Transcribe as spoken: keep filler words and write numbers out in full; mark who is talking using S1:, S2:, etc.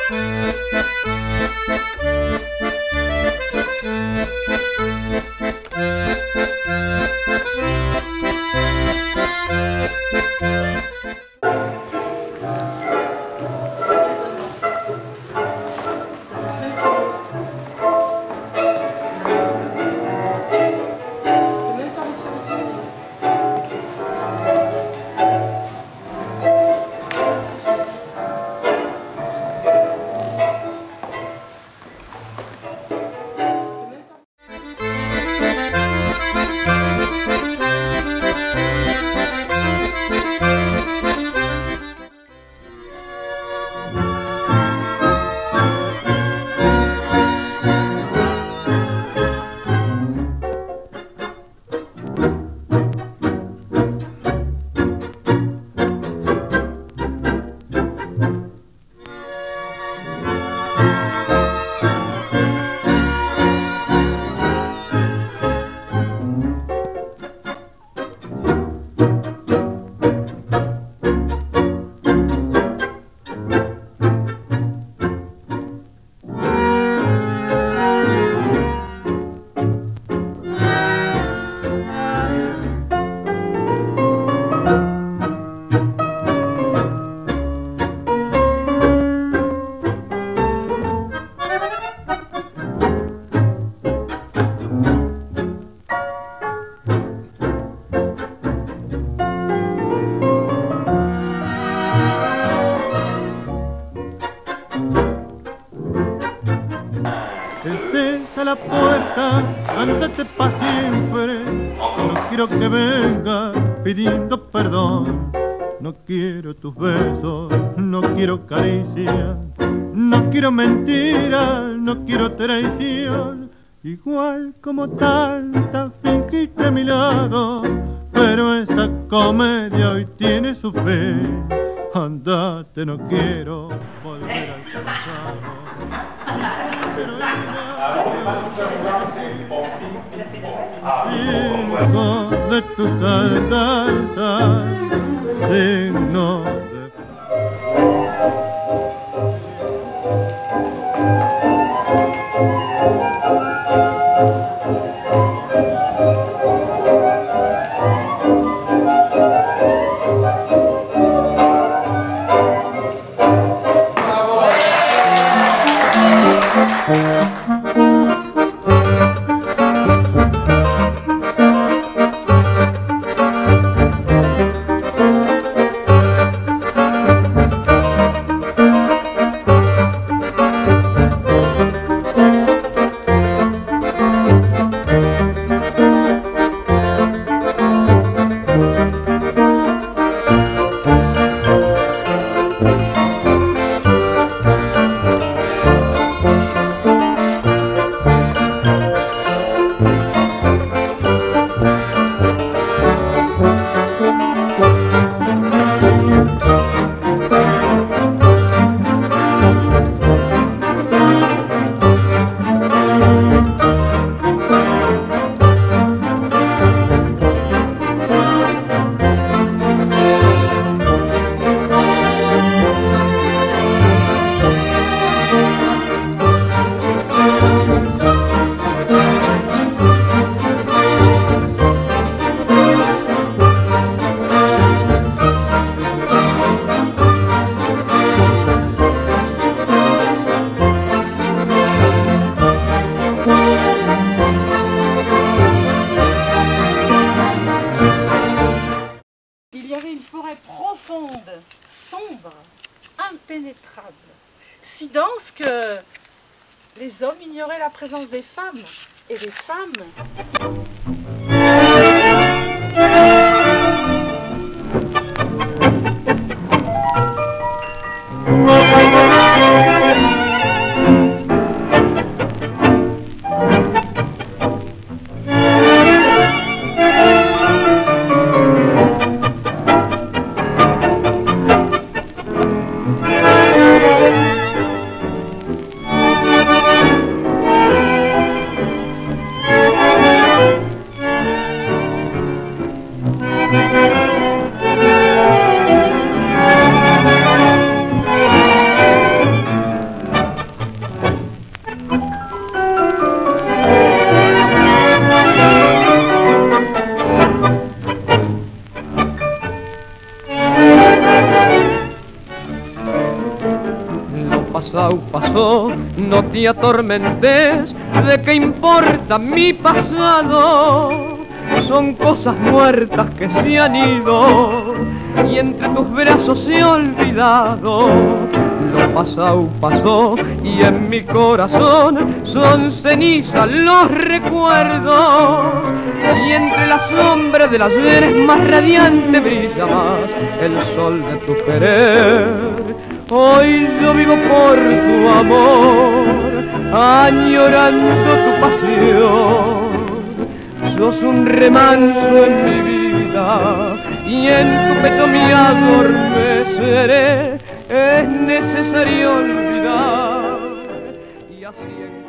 S1: Esa la puerta, ándate pa' siempre. No quiero que vengas pidiendo perdón. No quiero tus besos, no quiero caricias, no quiero mentiras, no quiero traición. Igual como tanta fingiste a mi lado, pero esa comedia hoy tiene su fin. Andate, no quiero volver al pasado. Cinco de tus alcanzas, signo de...
S2: profonde, sombre, impénétrable, si dense que les hommes ignoraient la présence des femmes, et les femmes...
S3: pasado pasó, no te atormentes, ¿de qué importa mi pasado? Son cosas muertas que se han ido y entre tus brazos se ha olvidado. Lo pasado pasó y en mi corazón son cenizas los recuerdos. Y entre la sombra del ayer más radiante brilla más el sol de tu querer. Hoy yo vivo por tu amor, añorando tu pasión. Sos un remanso en mi vida y en tu pecho me adormeceré. Es necesario olvidar y así en